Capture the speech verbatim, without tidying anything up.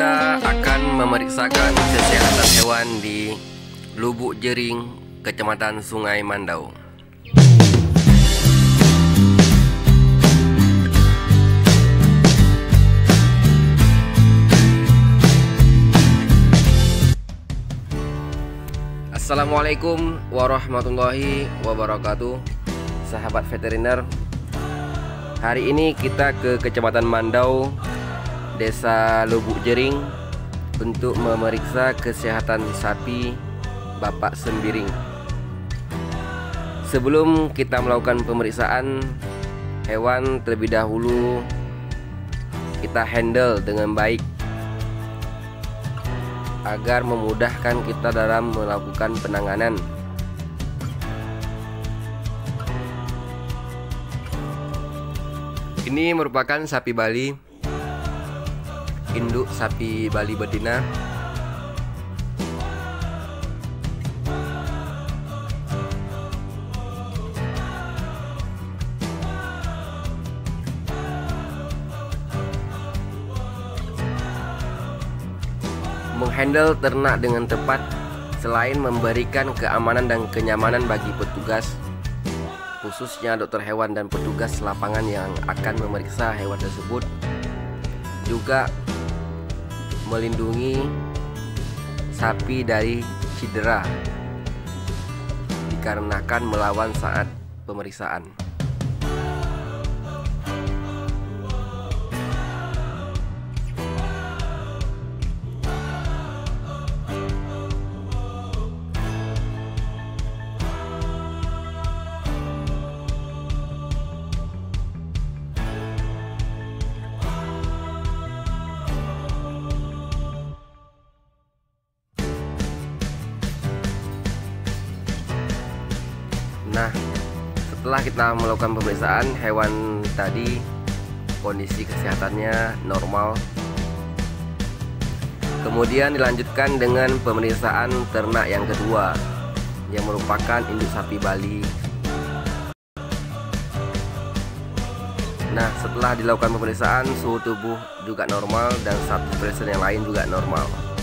Kita akan memeriksakan kesehatan hewan di Lubuk Jering, Kecamatan Sungai Mandau. Assalamualaikum warahmatullahi wabarakatuh, sahabat veteriner. Hari ini kita ke Kecamatan Mandau, Desa Lubuk Jering, untuk memeriksa kesehatan sapi Bapak Sembiring. Sebelum kita melakukan pemeriksaan hewan, terlebih dahulu kita handle dengan baik agar memudahkan kita dalam melakukan penanganan. Ini merupakan sapi Bali, induk sapi Bali betina. Menghandle ternak dengan tepat, selain memberikan keamanan dan kenyamanan bagi petugas, khususnya dokter hewan dan petugas lapangan yang akan memeriksa hewan tersebut, juga melindungi sapi dari cedera dikarenakan melawan saat pemeriksaan. Nah, setelah kita melakukan pemeriksaan hewan tadi, kondisi kesehatannya normal. Kemudian dilanjutkan dengan pemeriksaan ternak yang kedua, yang merupakan induk sapi Bali. Nah, setelah dilakukan pemeriksaan, suhu tubuh juga normal dan sapi presiden yang lain juga normal.